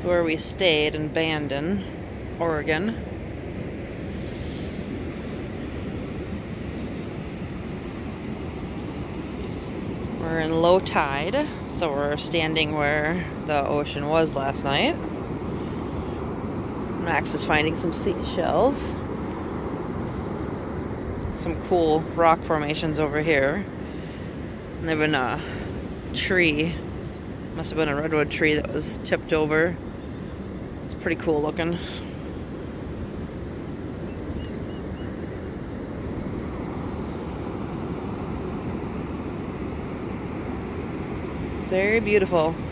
where we stayed in Bandon, Oregon. We're in low tide, so we're standing where the ocean was last night. Max is finding some seashells. Some cool rock formations over here. And there's been a tree, must have been a redwood tree that was tipped over. It's pretty cool looking. Very beautiful.